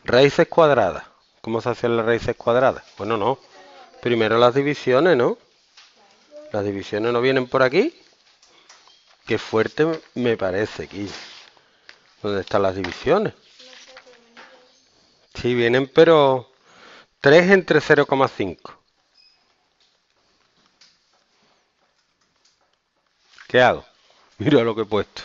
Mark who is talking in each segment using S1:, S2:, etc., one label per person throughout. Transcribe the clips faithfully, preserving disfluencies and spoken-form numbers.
S1: Raíces cuadradas. ¿Cómo se hacen las raíces cuadradas? Bueno, no. Primero las divisiones, ¿no? Las divisiones no vienen por aquí. Qué fuerte me parece aquí. ¿Dónde están las divisiones? Sí, vienen, pero tres entre cero coma cinco. ¿Qué hago? Mira lo que he puesto.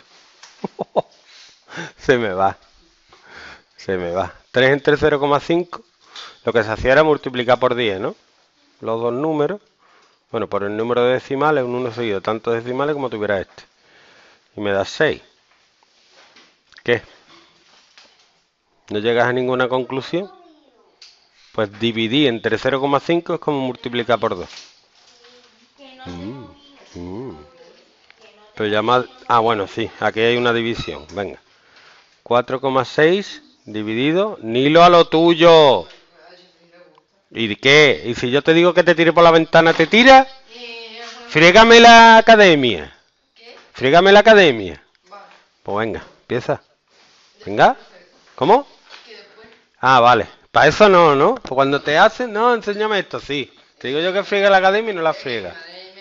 S1: Se me va. Se me va. tres entre cero coma cinco. Lo que se hacía era multiplicar por diez, ¿no? Los dos números. Bueno, por el número de decimales, un uno seguido, tantos decimales como tuviera este. Y me da seis. ¿Qué? ¿No llegas a ninguna conclusión? Pues dividir entre cero coma cinco es como multiplicar por dos. Mm, mm. Pero llama... Ah, bueno, sí, aquí hay una división. Venga. cuatro coma seis dividido. Nilo a lo tuyo. ¿Y qué? ¿Y si yo te digo que te tire por la ventana, te tira? Friégame la academia. Friégame la academia. Pues venga, empieza. Venga. ¿Cómo? Ah, vale. Para eso no, ¿no? Pues cuando te hacen, no, enséñame esto, sí. Te digo yo que friega la academia y no la friega.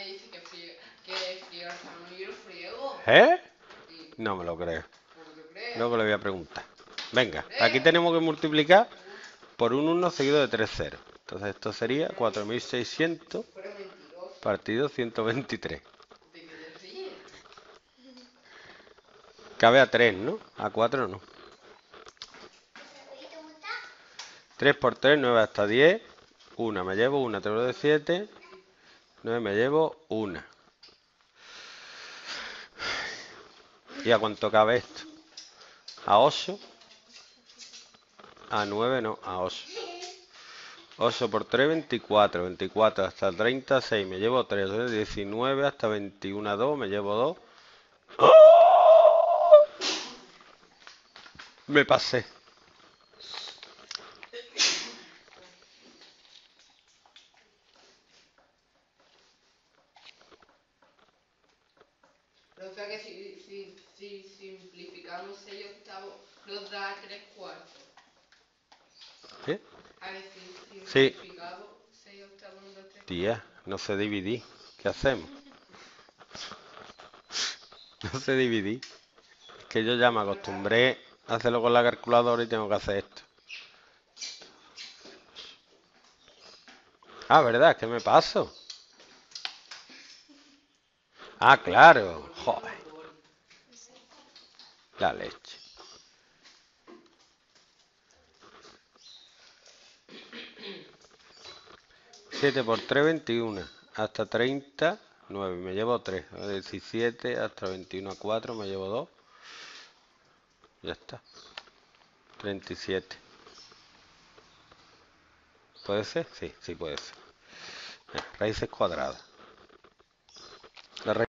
S1: ¿Eh? No me lo creo. Luego le voy a preguntar. Venga, aquí tenemos que multiplicar por un uno seguido de tres ceros. Entonces esto sería cuatro mil seiscientos partido ciento veintitrés. Cabe a tres, ¿no? A cuatro no. tres por tres, nueve hasta diez. una me llevo, una tengo de siete. nueve me llevo, una. ¿Y a cuánto cabe esto? A ocho. A nueve no, a ocho. ocho por tres, veinticuatro. veinticuatro hasta treinta, seis. Me llevo tres. diecinueve hasta veintiuno, dos. Me llevo dos. ¡Oh! Me pasé.
S2: O sea que si, si, si simplificamos seis octavos, nos da tres cuartos.
S1: ¿Qué?
S2: A ver si
S1: Sí.
S2: simplificamos seis octavos nos da tres cuartos.
S1: Tía, no sé dividir. ¿Qué hacemos? No sé dividir. Es que yo ya me acostumbré a hacerlo con la calculadora y tengo que hacer esto. Ah, ¿verdad? ¿Qué me paso? Ah, claro. Joder. La leche. siete por tres, veintiuno. Hasta treinta, nueve. Me llevo tres. diecisiete hasta veintiuno a cuatro. Me llevo dos. Ya está. treinta y siete. ¿Puede ser? Sí, sí puede ser. Raíces cuadradas. La